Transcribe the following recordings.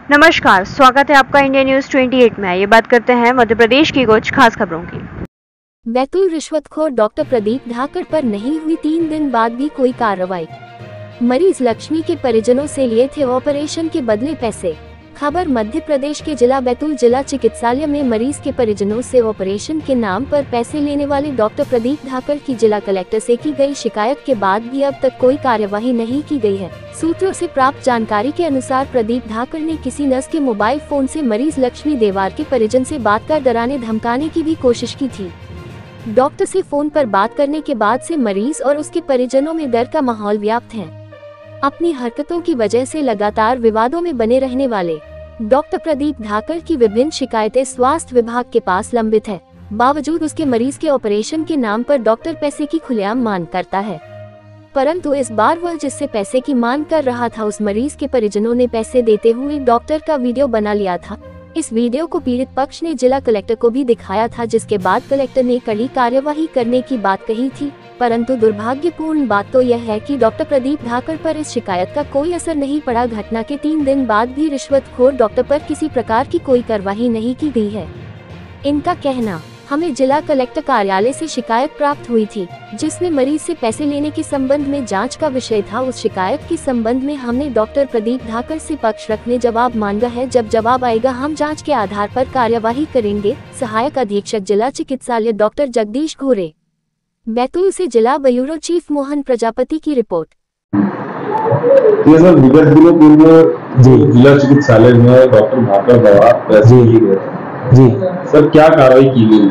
नमस्कार, स्वागत है आपका इंडिया न्यूज 28 में। ये बात करते हैं मध्य प्रदेश की कुछ खास खबरों की। बैतूल रिश्वतखोर डॉक्टर प्रदीप धाकड़ पर नहीं हुई 3 दिन बाद भी कोई कार्रवाई। मरीज लक्ष्मी के परिजनों से लिए थे ऑपरेशन के बदले पैसे। खबर मध्य प्रदेश के जिला बैतूल जिला चिकित्सालय में मरीज के परिजनों से ऑपरेशन के नाम पर पैसे लेने वाले डॉक्टर प्रदीप धाकड़ की जिला कलेक्टर से की गई शिकायत के बाद भी अब तक कोई कार्यवाही नहीं की गई है। सूत्रों से प्राप्त जानकारी के अनुसार प्रदीप धाकड़ ने किसी नर्स के मोबाइल फोन से मरीज लक्ष्मी देवार के परिजन से बात कर डराने धमकाने की भी कोशिश की थी। डॉक्टर से फोन पर बात करने के बाद से मरीज और उसके परिजनों में डर का माहौल व्याप्त है। अपनी हरकतों की वजह से लगातार विवादों में बने रहने वाले डॉक्टर प्रदीप धाकड़ की विभिन्न शिकायतें स्वास्थ्य विभाग के पास लंबित है। बावजूद उसके मरीज के ऑपरेशन के नाम पर डॉक्टर पैसे की खुलेआम मांग करता है, परंतु इस बार वह जिससे पैसे की मांग कर रहा था उस मरीज के परिजनों ने पैसे देते हुए डॉक्टर का वीडियो बना लिया था। इस वीडियो को पीड़ित पक्ष ने जिला कलेक्टर को भी दिखाया था, जिसके बाद कलेक्टर ने कड़ी कार्यवाही करने की बात कही थी। परंतु दुर्भाग्यपूर्ण बात तो यह है कि डॉक्टर प्रदीप धाकड़ पर इस शिकायत का कोई असर नहीं पड़ा। घटना के 3 दिन बाद भी रिश्वतखोर डॉक्टर पर किसी प्रकार की कोई कार्रवाई नहीं की गई है। इनका कहना, हमें जिला कलेक्टर कार्यालय से शिकायत प्राप्त हुई थी जिसमें मरीज से पैसे लेने के संबंध में जांच का विषय था। उस शिकायत के संबंध में हमने डॉक्टर प्रदीप धाकड़ से पक्ष रखने जवाब मांगा है। जब जवाब आएगा हम जांच के आधार पर कार्यवाही करेंगे। सहायक अधीक्षक जिला चिकित्सालय डॉक्टर जगदीश घोरे। बैतूल से जिला ब्यूरो चीफ मोहन प्रजापति की रिपोर्ट। ये सर विगत दिनों पूर्व जिला चिकित्सालय में डॉक्टर धाकड़ द्वारा पैसे लिए गए जी सर, क्या कार्रवाई की गई?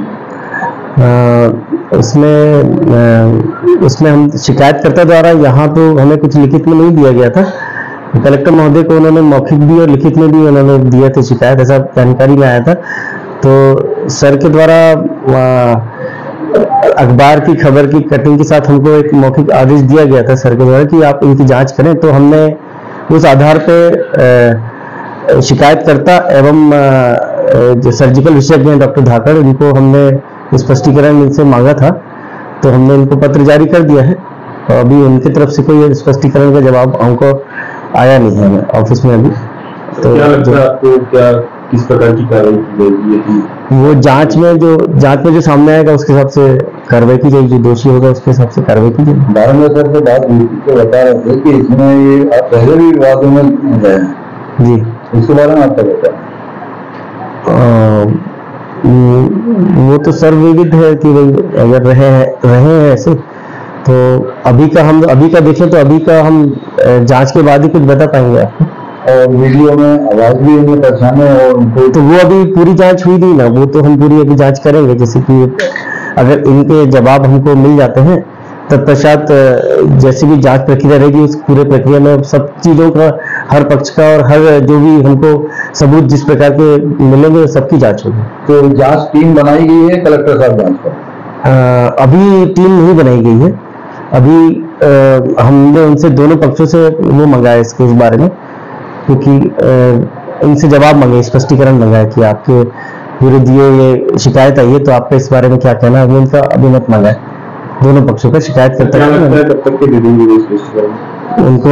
उसमें हम शिकायतकर्ता द्वारा यहाँ तो हमें कुछ लिखित में नहीं दिया गया था। कलेक्टर महोदय को उन्होंने मौखिक भी और लिखित में भी उन्होंने दिए थे शिकायत, ऐसा जानकारी में आया था। तो सर के द्वारा अखबार की खबर की कटिंग के साथ हमको एक मौखिक आदेश दिया गया था सर के द्वारा कि आप इनकी जांच करें। तो हमने उस आधार पे शिकायतकर्ता एवं जो सर्जिकल विशेषज्ञ हैं डॉक्टर धाकड़, इनको हमने स्पष्टीकरण इनसे मांगा था। तो हमने इनको पत्र जारी कर दिया है और अभी उनकी तरफ से कोई स्पष्टीकरण का जवाब हमको आया नहीं है ऑफिस में अभी। तो क्या लगता है आपको, क्या किस प्रकार की कार्रवाई की जाएगी? वो जांच में जो सामने आएगा उसके हिसाब से कार्रवाई की जाएगी। जो दोषी होगा उसके हिसाब से कार्रवाई की जाएगी। दारोगा सर से बात हुई थी तो बता रहे थे कि इसमें ये आप पहले भी विवादों में गए जी, इसके बारे में आपका बताया? वो तो सर्वविदित है कि अगर रहे हैं ऐसे, तो अभी का देखें तो अभी का हम जांच के बाद ही कुछ बता पाएंगे आपको। और वीडियो में आवाज भी इनमें परेशान है और उनको तो वो अभी पूरी जांच हुई थी ना, वो तो हम पूरी अभी जांच करेंगे। जैसे कि अगर इनके जवाब हमको मिल जाते हैं तत्पश्चात जैसी भी जांच प्रक्रिया रहेगी उस पूरे प्रक्रिया में सब चीजों का, हर पक्ष का और हर जो भी हमको सबूत जिस प्रकार के मिलेंगे सबकी जांच होगी। तो जांच टीम बनाई गई है कलेक्टर साहब जांच पर? अभी टीम नहीं बनाई गई है। अभी हमने उनसे दोनों पक्षों से वो मंगाया इसके बारे में, क्योंकि इनसे जवाब मांगे, स्पष्टीकरण मंगा है कि आपके विरुद्ध ये शिकायत आई है तो आपका इस बारे में क्या कहना है। उनका अभिमत मांगा है दोनों पक्षों का। शिकायत करता है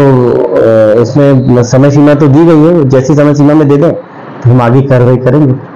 उनको इसमें समय सीमा तो दी गई है, जैसी समय सीमा में दे दें तो हम आगे कार्रवाई करेंगे।